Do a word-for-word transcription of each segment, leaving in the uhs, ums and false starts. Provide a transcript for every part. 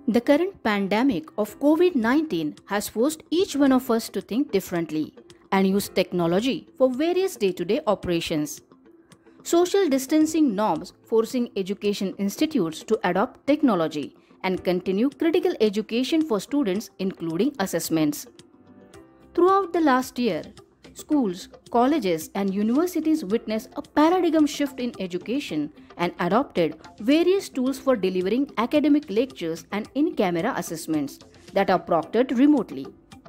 The current pandemic of COVID nineteen has forced each one of us to think differently and use technology for various day-to-day operations. Social distancing norms forcing education institutes to adopt technology and continue critical education for students, including assessments. Throughout the last year, schools, colleges, and universities witnessed a paradigm shift in education and adopted various tools for delivering academic lectures and in-camera assessments that are proctored remotely.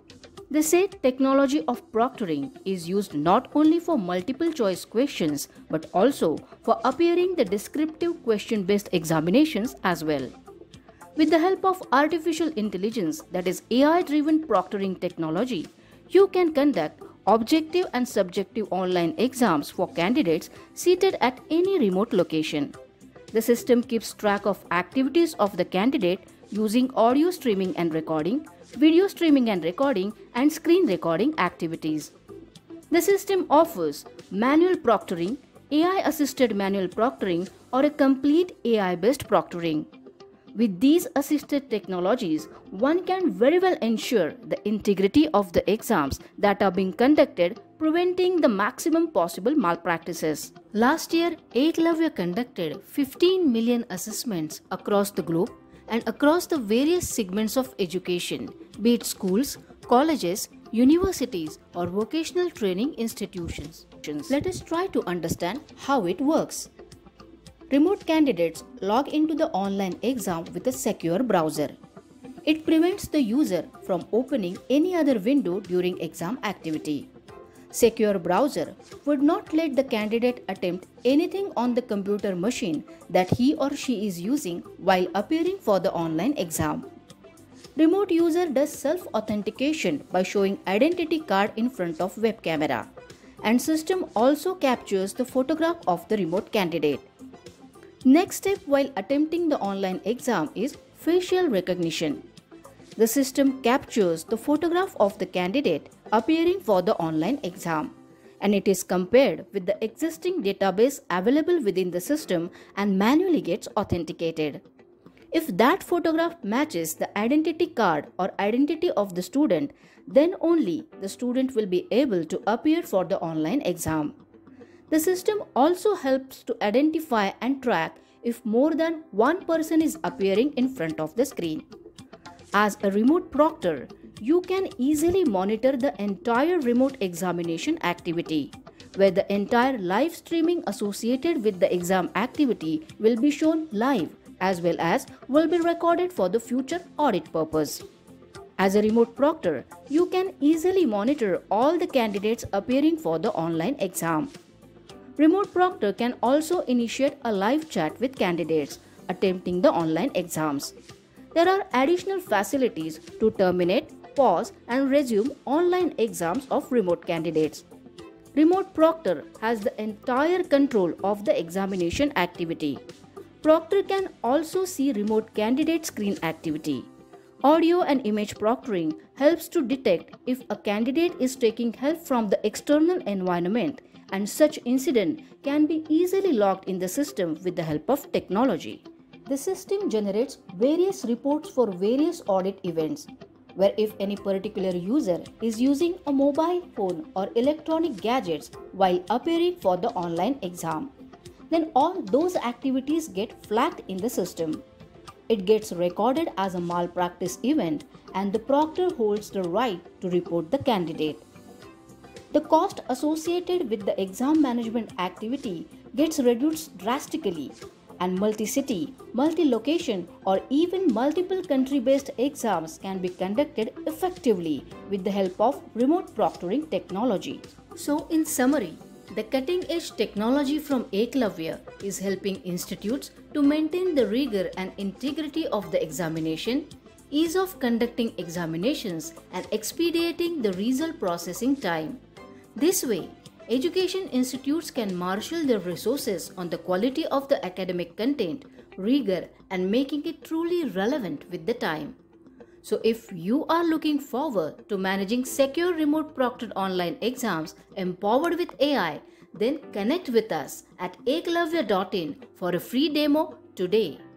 The said technology of proctoring is used not only for multiple choice questions but also for appearing the descriptive question-based examinations as well. With the help of artificial intelligence, that is A I-driven proctoring technology, you can conduct objective and subjective online exams for candidates seated at any remote location. The system keeps track of activities of the candidate using audio streaming and recording, video streaming and recording, and screen recording activities. The system offers manual proctoring, A I-assisted manual proctoring, or a complete A I-based proctoring. With these assisted technologies, one can very well ensure the integrity of the exams that are being conducted, preventing the maximum possible malpractices. Last year, Eklavvya conducted fifteen million assessments across the globe and across the various segments of education, be it schools, colleges, universities, or vocational training institutions. Let us try to understand how it works. Remote candidates log into the online exam with a secure browser. It prevents the user from opening any other window during exam activity. Secure browser would not let the candidate attempt anything on the computer machine that he or she is using while appearing for the online exam. Remote user does self-authentication by showing identity card in front of web camera, and system also captures the photograph of the remote candidate. Next step while attempting the online exam is facial recognition. The system captures the photograph of the candidate appearing for the online exam, and it is compared with the existing database available within the system and manually gets authenticated. If that photograph matches the identity card or identity of the student, then only the student will be able to appear for the online exam. The system also helps to identify and track if more than one person is appearing in front of the screen. As a remote proctor, you can easily monitor the entire remote examination activity, where the entire live streaming associated with the exam activity will be shown live as well as will be recorded for the future audit purpose. As a remote proctor, you can easily monitor all the candidates appearing for the online exam. Remote proctor can also initiate a live chat with candidates attempting the online exams. There are additional facilities to terminate, pause, and resume online exams of remote candidates. Remote proctor has the entire control of the examination activity. Proctor can also see remote candidate screen activity. Audio and image proctoring helps to detect if a candidate is taking help from the external environment, and such incident can be easily logged in the system with the help of technology. The system generates various reports for various audit events, where if any particular user is using a mobile phone or electronic gadgets while appearing for the online exam, then all those activities get flagged in the system. It gets recorded as a malpractice event, and the proctor holds the right to report the candidate. The cost associated with the exam management activity gets reduced drastically, and multi-city, multi-location, or even multiple country-based exams can be conducted effectively with the help of remote proctoring technology. So, in summary, the cutting-edge technology from Eklavvya is helping institutes to maintain the rigor and integrity of the examination, ease of conducting examinations, and expediting the result processing time. This way, education institutes can marshal their resources on the quality of the academic content, rigor, and making it truly relevant with the time. So if you are looking forward to managing secure remote proctored online exams empowered with A I, then connect with us at eklavvya dot in for a free demo today.